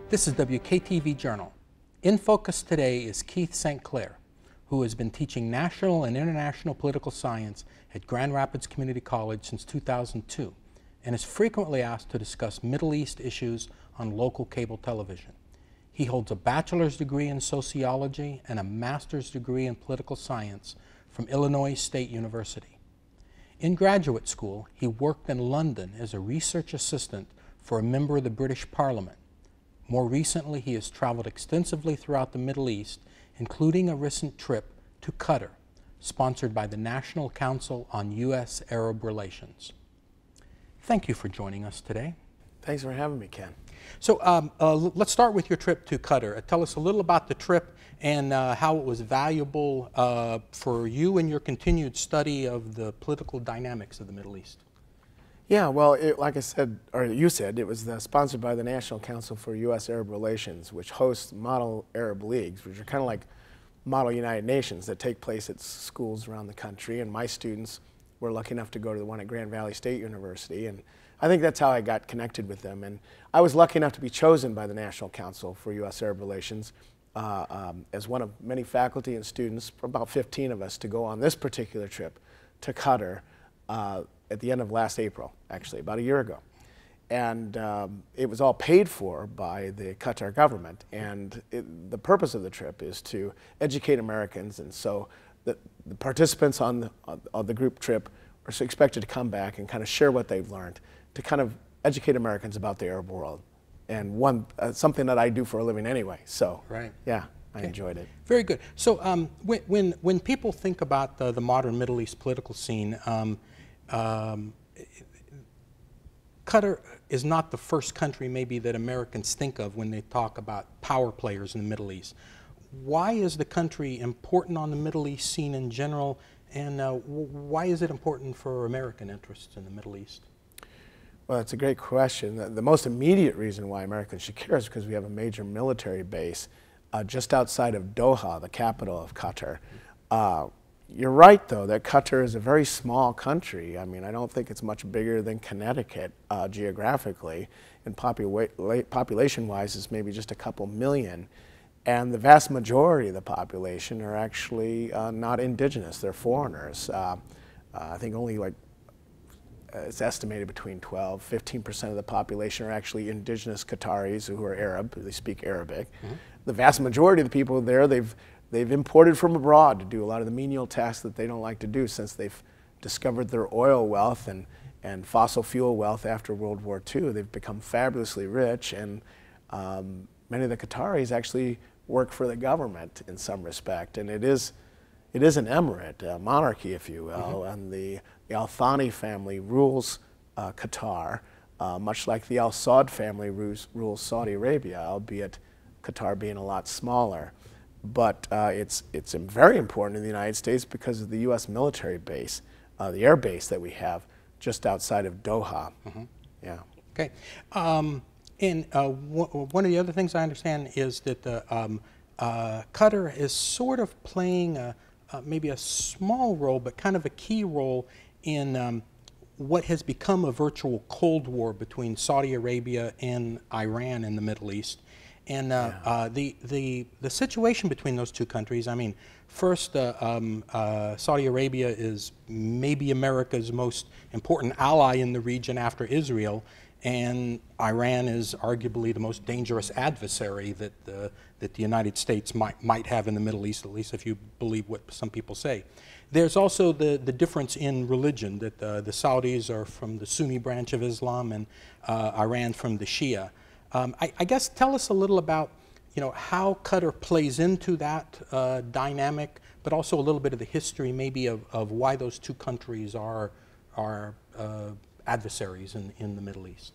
This is WKTV Journal. In focus today is Keith St. Clair, who has been teaching national and international political science at Grand Rapids Community College since 2002 and is frequently asked to discuss Middle East issues on local cable television. He holds a bachelor's degree in sociology and a master's degree in political science from Illinois State University. In graduate school, he worked in London as a research assistant for a member of the British Parliament. More recently, he has traveled extensively throughout the Middle East, including a recent trip to Qatar, sponsored by the National Council on U.S.-Arab Relations. Thank you for joining us today. Thanks for having me, Ken. So let's start with your trip to Qatar. Tell us a little about the trip and how it was valuable for you in your continued study of the political dynamics of the Middle East. Yeah, well, like I said, or you said, it was sponsored by the National Council for U.S.-Arab Relations, which hosts model Arab leagues, which are kind of like model United Nations that take place at schools around the country. And my students were lucky enough to go to the one at Grand Valley State University. And I think that's how I got connected with them. And I was lucky enough to be chosen by the National Council for U.S.-Arab Relations as one of many faculty and students, about 15 of us, to go on this particular trip to Qatar at the end of last April, actually, about a year ago. And it was all paid for by the Qatar government. And the purpose of the trip is to educate Americans. And so the participants on the group trip are expected to come back and kind of share what they've learned to kind of educate Americans about the Arab world. And something that I do for a living anyway. So, right. Yeah, I enjoyed it. Very good. So when people think about the modern Middle East political scene, Qatar is not the first country maybe that Americans think of when they talk about power players in the Middle East. Why is the country important on the Middle East scene in general, and why is it important for American interests in the Middle East? Well, it's a great question. The most immediate reason why Americans should care is because we have a major military base just outside of Doha, the capital of Qatar. You're right, though, that Qatar is a very small country. I mean, I don't think it's much bigger than Connecticut geographically, and population-wise it's maybe just a couple million. And the vast majority of the population are actually not indigenous, they're foreigners. I think only like, it's estimated between 15% of the population are actually indigenous Qataris who are Arab, they speak Arabic. Mm-hmm. The vast majority of the people there, they've imported from abroad to do a lot of the menial tasks that they don't like to do since they've discovered their oil wealth and fossil fuel wealth after World War II. They've become fabulously rich, and many of the Qataris actually work for the government in some respect. And it is an emirate, a monarchy, if you will, mm-hmm. and the Al Thani family rules Qatar, much like the Al Saud family rules Saudi Arabia, albeit Qatar being a lot smaller. But it's very important in the United States because of the U.S. military base, the air base that we have just outside of Doha. Mm-hmm. Yeah. Okay. And one of the other things I understand is that Qatar is sort of playing maybe a small role, but kind of a key role in what has become a virtual Cold War between Saudi Arabia and Iran in the Middle East. And the situation between those two countries, I mean, first, Saudi Arabia is maybe America's most important ally in the region after Israel, and Iran is arguably the most dangerous adversary that the United States might have in the Middle East, at least if you believe what some people say. There's also the difference in religion, that the Saudis are from the Sunni branch of Islam and Iran from the Shia. I guess tell us a little about, how Qatar plays into that dynamic, but also a little bit of the history maybe of why those two countries are adversaries in the Middle East.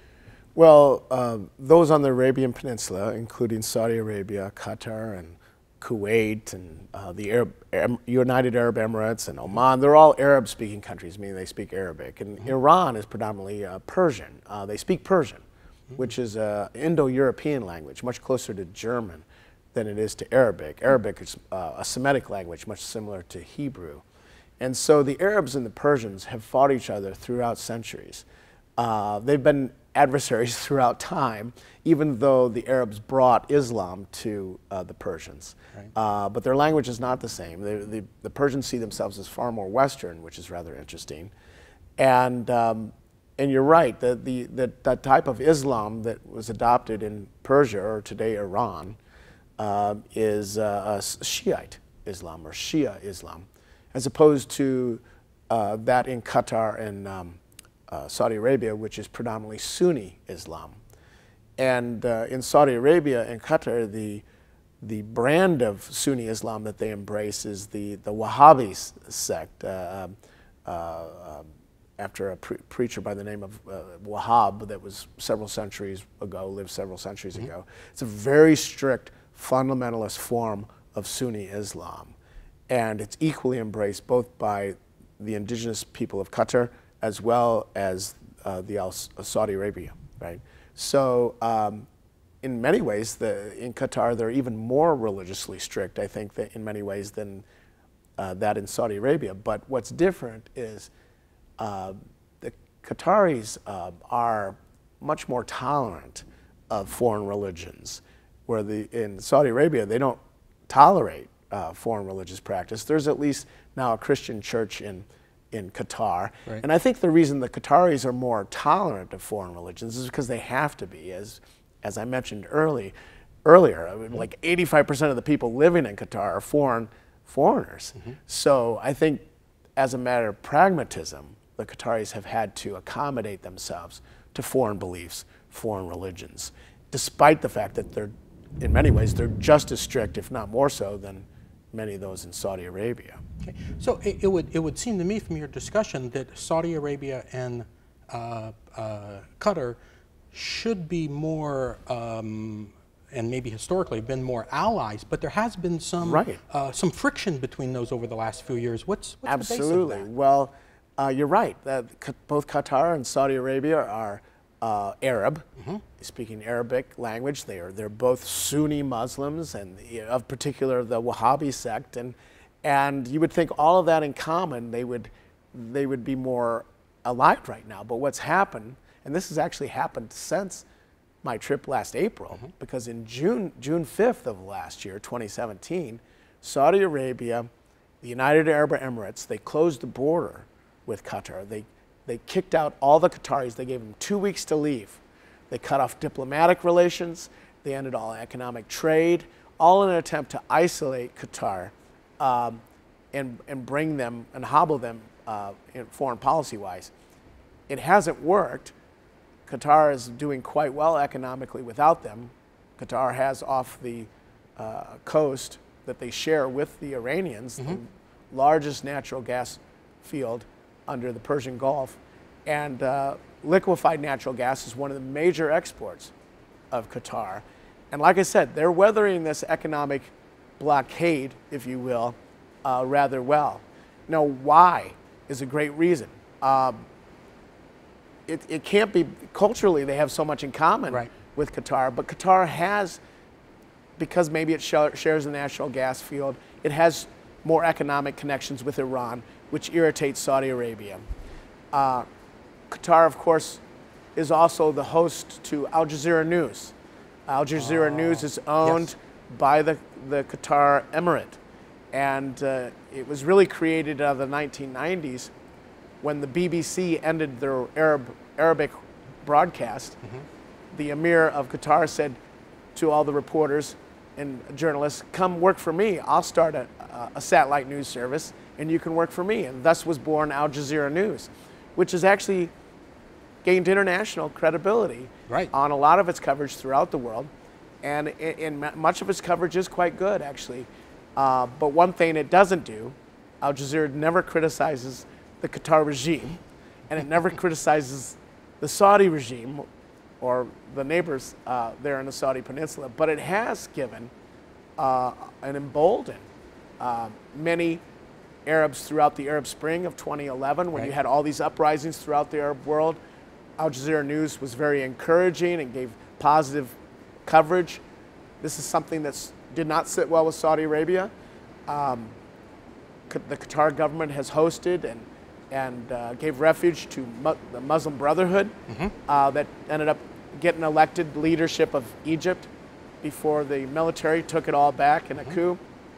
Well, those on the Arabian Peninsula, including Saudi Arabia, Qatar, and Kuwait, and the United Arab Emirates, and Oman, they're all Arab-speaking countries, meaning they speak Arabic. And mm-hmm. Iran is predominantly Persian. They speak Persian, which is an Indo-European language, much closer to German than it is to Arabic. Arabic is a Semitic language, much similar to Hebrew. And so the Arabs and the Persians have fought each other throughout centuries. They've been adversaries throughout time, even though the Arabs brought Islam to the Persians. Right. But their language is not the same. The Persians see themselves as far more Western, which is rather interesting. And you're right, that type of Islam that was adopted in Persia, or today Iran, is Shiite Islam, or Shia Islam, as opposed to that in Qatar and Saudi Arabia, which is predominantly Sunni Islam. And in Saudi Arabia and Qatar, the brand of Sunni Islam that they embrace is the Wahhabi sect, after a preacher by the name of Wahhab that was several centuries ago, lived several centuries ago. It's a very strict fundamentalist form of Sunni Islam. And it's equally embraced both by the indigenous people of Qatar as well as Saudi Arabia, right? So in many ways, in Qatar, they're even more religiously strict, I think, in many ways than that in Saudi Arabia. But what's different is the Qataris are much more tolerant of foreign religions, where in Saudi Arabia, they don't tolerate foreign religious practice. There's at least now a Christian church in Qatar. Right. And I think the reason the Qataris are more tolerant of foreign religions is because they have to be. As I mentioned earlier, I mean, like 85% of the people living in Qatar are foreigners. So I think as a matter of pragmatism, the Qataris have had to accommodate themselves to foreign beliefs, foreign religions, despite the fact that in many ways, they're just as strict, if not more so, than many of those in Saudi Arabia. Okay. So it would seem to me from your discussion that Saudi Arabia and Qatar should be more, and maybe historically have been more allies, but there has been some friction between those over the last few years. What's Absolutely. the base of that? Well, you're right. Both Qatar and Saudi Arabia are Arab, speaking Arabic language. They're both Sunni Muslims, and of particular the Wahhabi sect, and you would think all of that in common, they would be more aligned right now. But what's happened, and this has actually happened since my trip last April, because in June 5th of last year, 2017, Saudi Arabia, the United Arab Emirates, they closed the border with Qatar. They kicked out all the Qataris. They gave them 2 weeks to leave. They cut off diplomatic relations. They ended all economic trade, all in an attempt to isolate Qatar and bring them and hobble them in foreign policy-wise. It hasn't worked. Qatar is doing quite well economically without them. Qatar has off the coast that they share with the Iranians, the largest natural gas field under the Persian Gulf, and liquefied natural gas is one of the major exports of Qatar. And like I said, they're weathering this economic blockade, if you will, rather well. Now, why is a great reason. It can't be, culturally they have so much in common with Qatar, but Qatar has, because maybe it shares a natural gas field, it has more economic connections with Iran, which irritates Saudi Arabia. Qatar, of course, is also the host to Al Jazeera News. Al Jazeera News is owned by the Qatar Emirate. And it was really created out of the 1990s when the BBC ended their Arabic broadcast. The Emir of Qatar said to all the reporters and journalists, come work for me. I'll start a satellite news service and you can work for me. And thus was born Al Jazeera News, which has actually gained international credibility on a lot of its coverage throughout the world. And much of its coverage is quite good, actually. But one thing it doesn't do, Al Jazeera never criticizes the Qatar regime, and it never criticizes the Saudi regime or the neighbors there in the Saudi Peninsula, but it has given and emboldened many Arabs throughout the Arab Spring of 2011, when you had all these uprisings throughout the Arab world. Al Jazeera News was very encouraging and gave positive coverage. This is something that did not sit well with Saudi Arabia. The Qatar government has hosted and gave refuge to the Muslim Brotherhood that ended up getting elected leadership of Egypt before the military took it all back in a coup.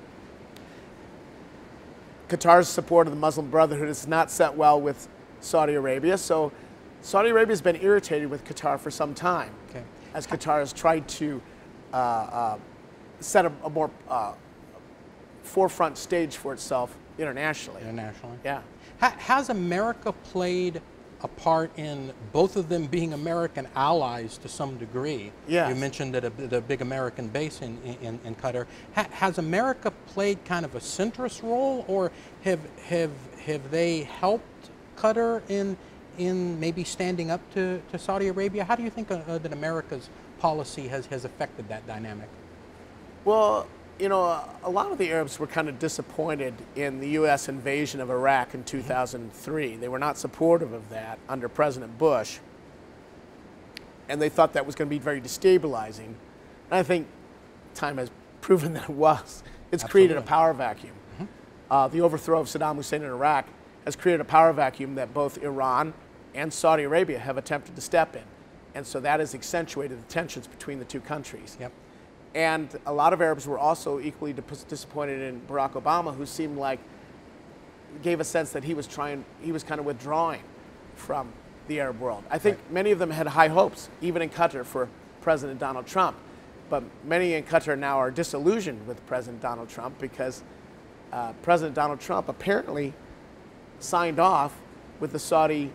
Qatar's support of the Muslim Brotherhood has not set well with Saudi Arabia, so Saudi Arabia has been irritated with Qatar for some time, as Qatar has tried to set a more forefront stage for itself internationally. Yeah. Has America played a part in both of them being American allies to some degree? Yes. You mentioned that the big American base in Qatar. Has America played kind of a centrist role, or have they helped Qatar in maybe standing up to Saudi Arabia? How do you think that America's policy has affected that dynamic? Well, you know, a lot of the Arabs were kind of disappointed in the U.S. invasion of Iraq in 2003. They were not supportive of that under President Bush, and they thought that was going to be very destabilizing. And I think time has proven that it was. It's created a power vacuum. The overthrow of Saddam Hussein in Iraq has created a power vacuum that both Iran and Saudi Arabia have attempted to step in. And so that has accentuated the tensions between the two countries. And a lot of Arabs were also equally disappointed in Barack Obama, who seemed like, gave a sense that he was kind of withdrawing from the Arab world. I think many of them had high hopes, even in Qatar, for President Donald Trump. But many in Qatar now are disillusioned with President Donald Trump because President Donald Trump apparently signed off with the Saudi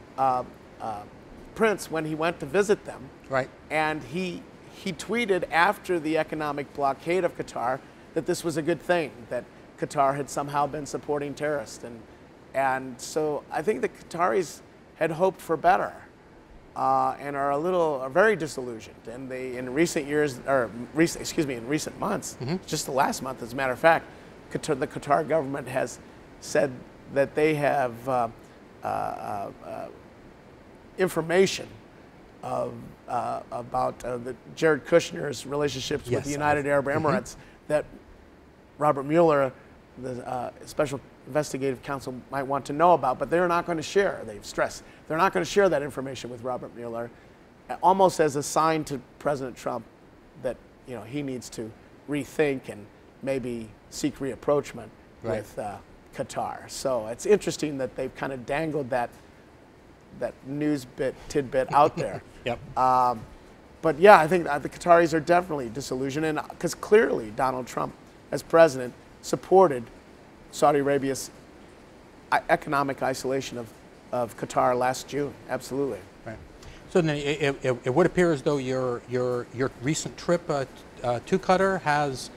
prince when he went to visit them. And he tweeted after the economic blockade of Qatar that this was a good thing, that Qatar had somehow been supporting terrorists. And so I think the Qataris had hoped for better and are very disillusioned. And they, in recent years, or in recent months, just the last month as a matter of fact, the Qatar government has said that they have information about Jared Kushner's relationships with the United Arab Emirates that Robert Mueller, the Special Investigative Counsel, might want to know about, but they're not going to share. They've stressed they're not going to share that information with Robert Mueller, almost as a sign to President Trump that he needs to rethink and maybe seek reapproachment with Qatar. So it's interesting that they've kind of dangled that news tidbit out there. But yeah, I think the Qataris are definitely disillusioned, and because clearly Donald Trump, as president, supported Saudi Arabia's economic isolation of Qatar last June. Absolutely. So then it would appear as though your recent trip to Qatar has,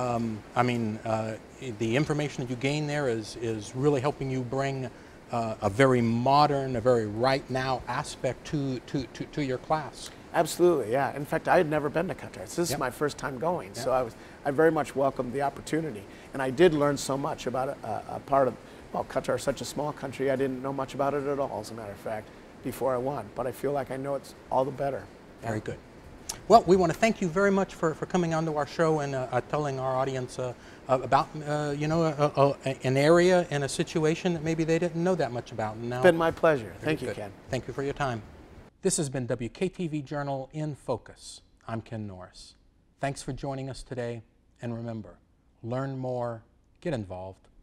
the information that you gained there is really helping you bring a very modern, a very right now aspect to your class. Absolutely, yeah. In fact, I had never been to Qatar. This is my first time going, so I very much welcomed the opportunity. And I did learn so much about a part of, well, Qatar is such a small country, I didn't know much about it at all, as a matter of fact, before I went. But I feel like I know it's all the better. Very good. Well, we want to thank you very much for coming onto our show and telling our audience about an area and a situation that maybe they didn't know that much about. And now, it's been my pleasure. Thank you, Ken. Thank you for your time. This has been WKTV Journal in Focus. I'm Ken Norris. Thanks for joining us today, and remember, learn more, get involved.